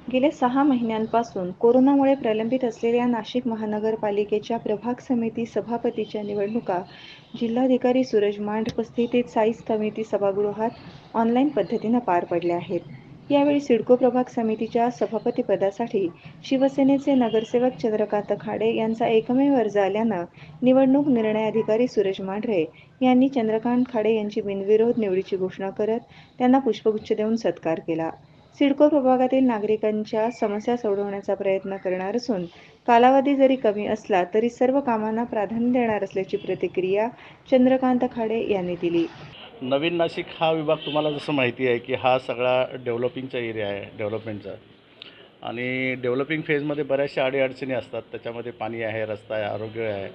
गेल्या 6 महिन्यांपासून कोरोनामुळे प्रलंबित असलेल्या नाशिक महानगरपालिकेच्या प्रभाग समिती सभापतीच्या निवडणुका जिल्हाधिकारी सूरज मांढ स्थित साई समिती सभागृहात ऑनलाईन पद्धतीनं पार पडल्या आहेत. यावेळी सिडको प्रभाग समितीच्या सभापतीपदासाठी शिवसेनेचे नगरसेवक चंद्रकांत खाडे यांचा एकमेव अर्ज आल्यानं निवडणूक निर्णय अधिकारी सूरज मांढरे यांनी चंद्रकांत खाडे यांची बिनविरोध निवडीची घोषणा करत त्यांना पुष्पगुच्छ देऊन सत्कार केला. सिडको प्रभागातील नागरिकांच्या समस्या सोडवण्याचा प्रयत्न करणार असून कालावधी जरी कमी असला तरी सर्व कामांना प्राधान्य देणार असल्याची प्रतिक्रिया चंद्रकांत खाडे यांनी दिली. नवीन नाशिक हा विभाग तुम्हाला जसं माहिती आहे की हा सगळा डेव्हलपिंगचा एरिया आहे, डेव्हलपमेंटचा. आणि डेव्हलपिंग फेजमध्ये बऱ्याचशा अडीअडचणी असतात. त्याच्यामध्ये पाणी आहे, रस्ता आहे, आरोग्य आहे,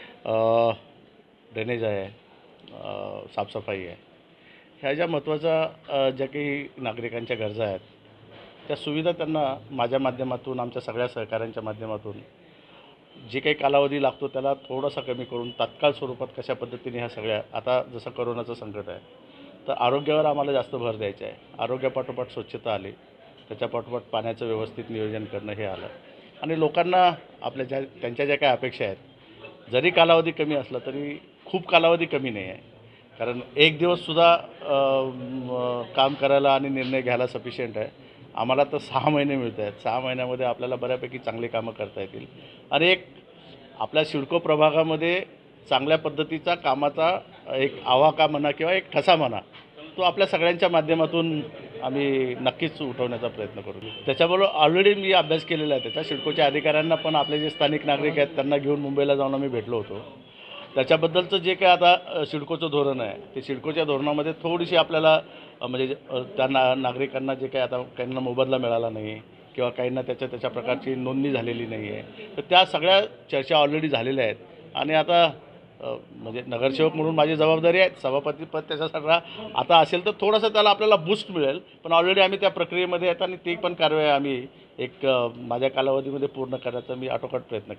ड्रेनेज आहे, साफसफाई आहे. ह्या ज्या महत्त्वाच्या ज्या काही नागरिकांच्या गरजा आहेत त्या सुविधा त्यांना माझ्या माध्यमातून, आमच्या सगळ्या सहकाऱ्यांच्या माध्यमातून जे काही कालावधी लागतो त्याला थोडासा कमी करून तात्काळ स्वरूपात कशा पद्धतीने ह्या सगळ्या, आता जसं कोरोनाचं संकट आहे तर आरोग्यावर आम्हाला जास्त भर द्यायचा आहे. आरोग्यापाठोपाठ स्वच्छता आली, त्याच्यापाठोपाठ पाण्याचं व्यवस्थित नियोजन करणं हे आलं. आणि लोकांना आपल्या त्यांच्या ज्या काही अपेक्षा आहेत, जरी कालावधी कमी असला तरी खूप कालावधी कमी नाही आहे. कारण एक दिवससुद्धा काम करायला आणि निर्णय घ्यायला सफिशियंट आहे. आम्हाला तर 6 महिने मिळत आहेत. 6 महिन्यामध्ये आपल्याला बऱ्यापैकी चांगली कामं करता येतील. आणि एक आपल्या सिडको प्रभागामध्ये चांगल्या पद्धतीचा कामाचा एक आवाका म्हणा किंवा एक ठसा म्हणा, तो आपल्या सगळ्यांच्या माध्यमातून आम्ही नक्कीच उठवण्याचा प्रयत्न करू. त्याच्याबरोबर ऑलरेडी मी अभ्यास केलेला आहे त्याच्या. सिडकोच्या अधिकाऱ्यांना पण आपले जे स्थानिक नागरिक आहेत त्यांना घेऊन मुंबईला जाऊन आम्ही भेटलो होतो. त्याच्याबद्दलचं जे काही आता सिडकोचं धोरण आहे ते सिडकोच्या धोरणामध्ये थोडीशी आपल्याला म्हणजे त्या नागरिकांना जे काही आता काहींना मोबदला मिळाला नाही किंवा काहींना त्याच्या प्रकारची नोंदणी झालेली नाही आहे, तर त्या सगळ्या चर्चा ऑलरेडी झालेल्या आहेत. आणि आता म्हणजे नगरसेवक म्हणून माझी जबाबदारी आहे, सभापतीपद त्याचा सगळा आता असेल तर थोडंसं त्याला आपल्याला बूस्ट मिळेल. पण ऑलरेडी आम्ही त्या प्रक्रियेमध्ये आहेत आणि ती पण कारवाई आम्ही एक माझ्या कालावधीमध्ये पूर्ण करायचा मी आटोकाट प्रयत्न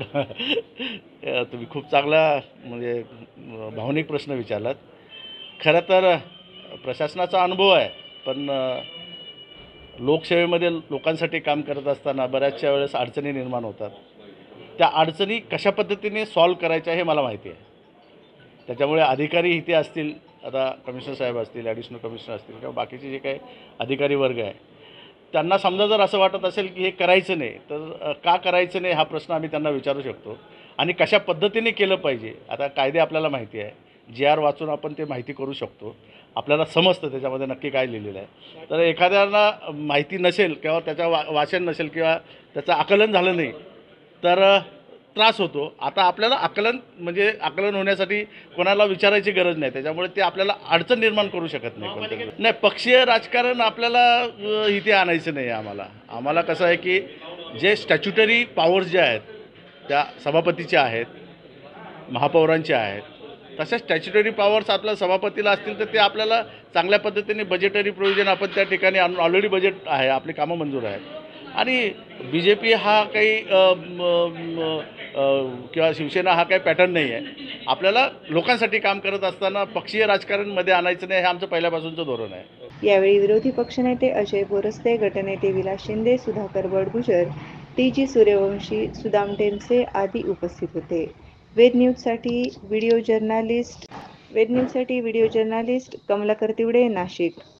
करेल. तुम्ही खूप चांगला म्हणजे भावनिक प्रश्न विचारलात. खरं तर प्रशासनाचा अनुभव आहे, पण लोकसेवेमध्ये लोकांसाठी काम करत असताना बऱ्याचशा वेळेस अडचणी निर्माण होतात. त्या अडचणी कशा पद्धतीने सॉल्व करायच्या हे मला माहिती आहे. त्याच्यामुळे अधिकारी इथे असतील, आता कमिशनर साहेब असतील, ॲडिशनल कमिशनर असतील किंवा बाकीचे जे काही अधिकारी वर्ग आहे, त्यांना समजा जर असं वाटत असेल की हे करायचं नाही तर का करायचं नाही हा प्रश्न आम्ही त्यांना विचारू शकतो. आणि कशा पद्धतीने केलं पाहिजे, आता कायदे आपल्याला माहिती आहे, GR वाचून आपण ते माहिती करू शकतो. आपल्याला समजतं त्याच्यामध्ये नक्की काय लिहिलेलं आहे. तर एखाद्याला माहिती नसेल किंवा त्याचं वाचन नसेल किंवा त्याचं आकलन झालं नाही तर त्रास होतो. आता आपल्याला आकलन होण्यासाठी कोणाला विचारायची गरज नाही. त्याच्यामुळे ते आपल्याला अडचण निर्माण करू शकत नाही कोणत्याही. नाही, पक्षीय राजकारण आपल्याला इथे आणायचं नाही आहे. आम्हाला कसं आहे की जे स्टॅच्युटरी पॉवर्स ज्या आहेत त्या सभापतीच्या आहेत, महापौरांच्या आहेत, तशा स्टॅच्युटरी पॉवर्स आपल्या सभापतीला असतील तर ते आपल्याला चांगल्या पद्धतीने बजेटरी प्रोव्हिजन आपण त्या ठिकाणी आणून, ऑलरेडी बजेट आहे, आपली कामं मंजूर आहेत. आणि BJP हा काही किंवा शिवसेना हा काही पॅटर्न नाही आहे. आपल्याला लोकांसाठी काम करत असताना पक्षीय राजकारणमध्ये आणायचं नाही, हे आमचं पहिल्यापासूनचं धोरण आहे. यावेळी विरोधी पक्षनेते अजय बोरस्ते, गटनेते विलास शिंदे, सुधाकर बडगुजर, TG सूर्यवंशी, सुदाम टेमसे आदी उपस्थित होते. वेद न्यूजसाठी व्हिडिओ जर्नलिस्ट कमलाकर तिवडे, नाशिक.